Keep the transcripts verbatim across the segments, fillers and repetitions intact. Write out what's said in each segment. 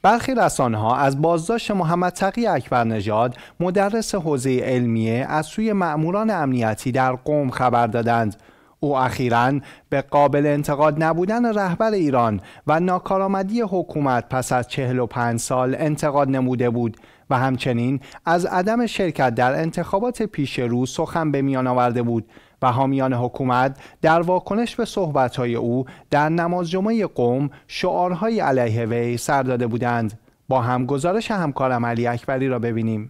برخی رسانه‌ها از بازداشت محمد تقی اکبرنژاد مدرس حوزه علمیه از سوی مأموران امنیتی در قم خبر دادند. او اخیراً به قابل انتقاد نبودن رهبر ایران و ناکارآمدی حکومت پس از چهل و پنج سال انتقاد نموده بود و همچنین از عدم شرکت در انتخابات پیش رو سخن به میان آورده بود و حامیان حکومت در واکنش به صحبت‌های او در نماز جمعه قم شعارهای علیه وی سر داده بودند. با هم گزارش همکارم علی اکبری را ببینیم.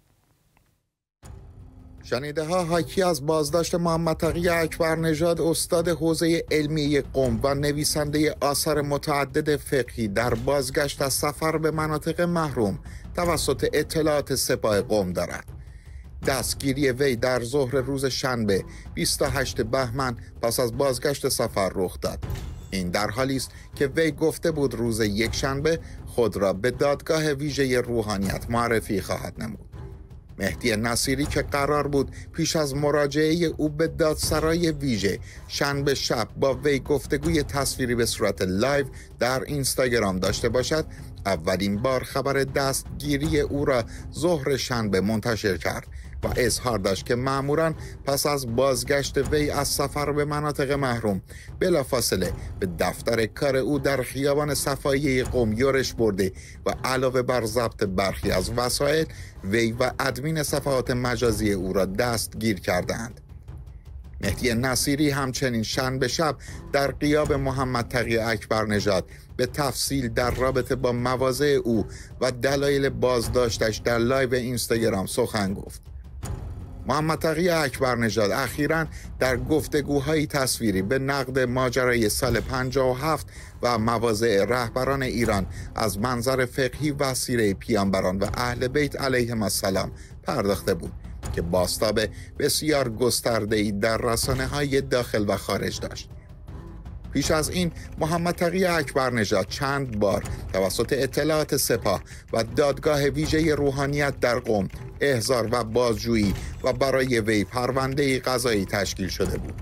شنیده ها حاکی از بازداشت محمد تقی اکبرنژاد استاد حوزه علمی قم و نویسنده آثار متعدد فقهی در بازگشت از سفر به مناطق محروم توسط اطلاعات سپاه قم دارد. دستگیری وی در ظهر روز شنبه بیست و هشتم بهمن پس از بازگشت سفر رخ داد. این در حالی است که وی گفته بود روز یک شنبه خود را به دادگاه ویژه روحانیت معرفی خواهد نمود. مهدی نصیری که قرار بود پیش از مراجعه او به دادسرای ویژه شنبه شب با وی گفتگوی تصویری به صورت لایو در اینستاگرام داشته باشد، اولین بار خبر دستگیری او را ظهر شنبه منتشر کرد و اظهار داشت که ماموران پس از بازگشت وی از سفر به مناطق محروم بلافاصله به دفتر کار او در خیابان صفایی قم یورش برده و علاوه بر ضبط برخی از وسایل وی و ادمین صفحات مجازی او را دستگیر کردند. مهدی نصیری همچنین شنبه شب در غیاب محمد تقی اکبرنژاد به تفصیل در رابطه با مواضع او و دلایل بازداشتش در لایو اینستاگرام سخن گفت. محمد تقی اکبرنژاد اخیراً در گفتگوهای تصویری به نقد ماجرای سال پنجاه و هفت و مواضع رهبران ایران از منظر فقهی و سیره پیامبران و اهل بیت علیهم السلام پرداخته بود که بازتاب بسیار گسترده‌ای در رسانه‌های داخل و خارج داشت. پیش از این محمد تقی اکبرنژاد چند بار توسط اطلاعات سپاه و دادگاه ویژه روحانیت در قم احضار و بازجویی و برای وی پرونده قضایی تشکیل شده بود.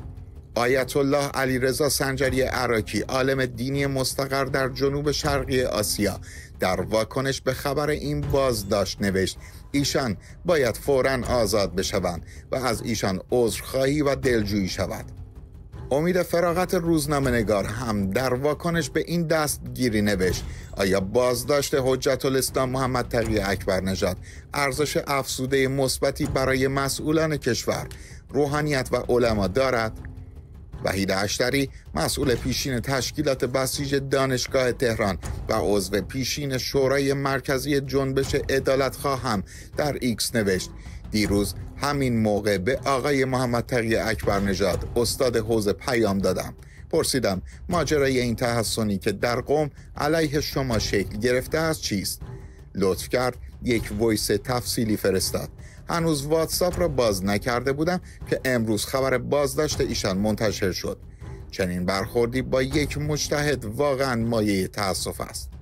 آیت الله علیرضا سنجری عراقی، عالم دینی مستقر در جنوب شرقی آسیا، در واکنش به خبر این بازداشت نوشت ایشان باید فوراً آزاد بشوند و از ایشان عذرخواهی و دلجویی شود. امید فراغت روزنامه‌نگار هم در واکنش به این دستگیری نوشت آیا بازداشت حجت الاسلام محمد تقی اکبرنژاد ارزش افزوده مثبتی برای مسئولان کشور، روحانیت و علما دارد؟ وحید اشتری، مسئول پیشین تشکیلات بسیج دانشگاه تهران و عضو پیشین شورای مرکزی جنبش عدالتخواه هم در ایکس نوشت دیروز همین موقع به آقای محمد تقی اکبرنژاد استاد حوزه پیام دادم. پرسیدم ماجرای این تحسنی که در قم علیه شما شکل گرفته است چیست؟ لطف کرد یک وایس تفصیلی فرستاد. هنوز واتساپ را باز نکرده بودم که امروز خبر بازداشت ایشان منتشر شد. چنین برخوردی با یک مجتهد واقعا مایه تأسف است.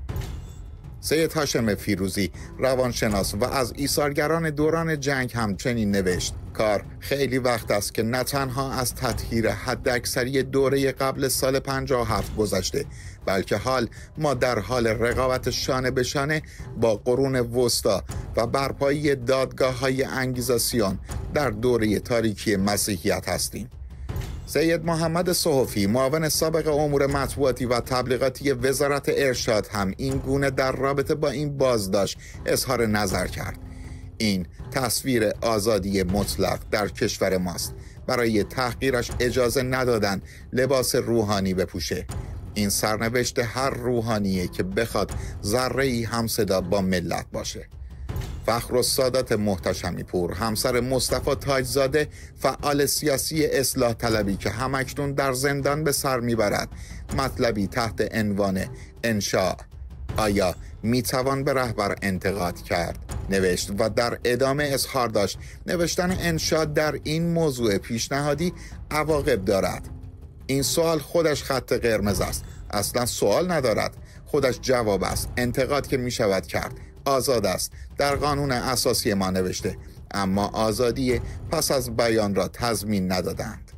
سید هاشم فیروزی، روانشناس و از ایثارگران دوران جنگ همچنین نوشت کار خیلی وقت است که نه تنها از تطهیر حداکثری دوره قبل سال پنجاه و هفت گذشته، بلکه حال ما در حال رقابت شانه به شانه با قرون وسطا و برپایی دادگاه‌های انگیزاسیون در دوره تاریکی مسیحیت هستیم. سید محمد صحفی، معاون سابق امور مطبوعاتی و تبلیغاتی وزارت ارشاد هم این گونه در رابطه با این بازداشت اظهار نظر کرد. این تصویر آزادی مطلق در کشور ماست. برای تحقیرش اجازه ندادن لباس روحانی بپوشه. این سرنوشت هر روحانیه که بخواد ذره‌ای همصدا با ملت باشه. فخرالسادات محتشمی پور، همسر مصطفی تاجزاده، فعال سیاسی اصلاح طلبی که همکنون در زندان به سر میبرد، مطلبی تحت عنوان انشاء آیا میتوان به رهبر انتقاد کرد نوشت و در ادامه اظهار داشت نوشتن انشاء در این موضوع پیشنهادی عواقب دارد. این سوال خودش خط قرمز است. اصلا سوال ندارد، خودش جواب است. انتقاد که می شود کرد، آزاد است، در قانون اساسی ما نوشته، اما آزادی پس از بیان را تضمین ندادند.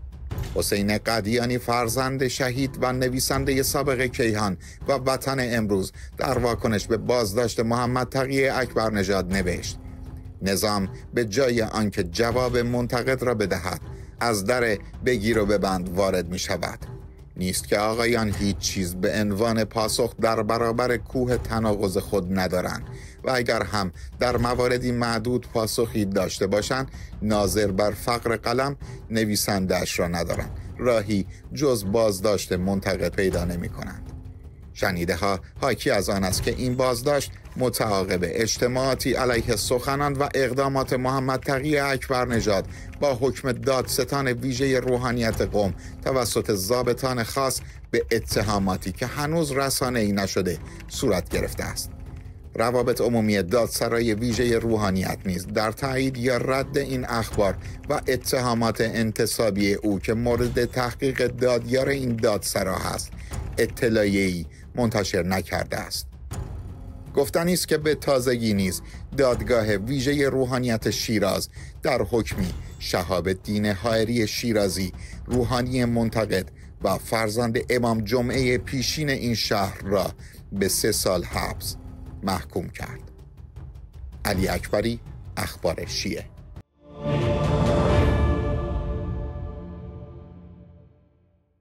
حسین قدیانی فرزند شهید و نویسنده سابق کیهان و وطن امروز در واکنش به بازداشت محمد تقی اکبر نژاد نوشت: نظام به جای آنکه جواب منتقد را بدهد از در بگیر و ببند وارد می شود. نیست که آقایان هیچ چیز به عنوان پاسخ در برابر کوه تناقض خود ندارند و اگر هم در مواردی معدود پاسخی داشته باشند، ناظر بر فقر قلم نویسنده‌اش را ندارند، راهی جز بازداشت منتقد پیدا نمی کنند. شنیده ها حاکی از آن است که این بازداشت متعاقب اجتماعاتی علیه سخنان و اقدامات محمد تقی اکبر نژاد با حکم دادستان ویژه روحانیت قم توسط ضابطان خاص به اتهاماتی که هنوز رسانه‌ای نشده صورت گرفته است. روابط عمومی دادسرای ویژه روحانیت نیز در تایید یا رد این اخبار و اتهامات انتصابی او که مورد تحقیق دادیار این دادسرا است اطلاعیه‌ای منتشر نکرده است. گفتنی است که به تازگی نیز دادگاه ویژه روحانیت شیراز در حکمی شهاب الدین حائری شیرازی، روحانی منتقد و فرزند امام جمعه پیشین این شهر را به سه سال حبس محکوم کرد. علی اکبری، اخبار شیعه.